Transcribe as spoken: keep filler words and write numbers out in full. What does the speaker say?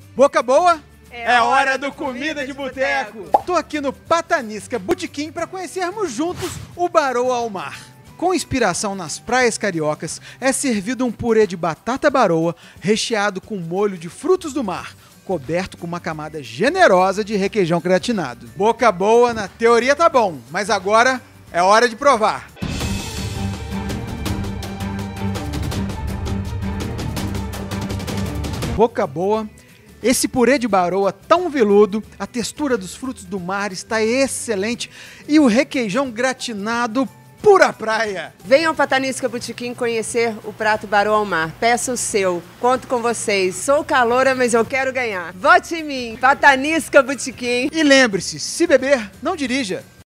Boca boa? É, é hora do Comida de Boteco. Tô aqui no Patanisca Botequim para conhecermos juntos o Baroa ao mar. Com inspiração nas praias cariocas, é servido um purê de batata baroa recheado com molho de frutos do mar, coberto com uma camada generosa de requeijão gratinado. Boca boa, na teoria tá bom, mas agora é hora de provar. Boca boa. Esse purê de baroa tão veludo, a textura dos frutos do mar está excelente e o requeijão gratinado pura praia. Venham ao Patanisca Botequim conhecer o prato Baroa ao mar. Peça o seu. Conto com vocês. Sou caloura, mas eu quero ganhar. Vote em mim. Patanisca Botequim. E lembre-se, se beber, não dirija.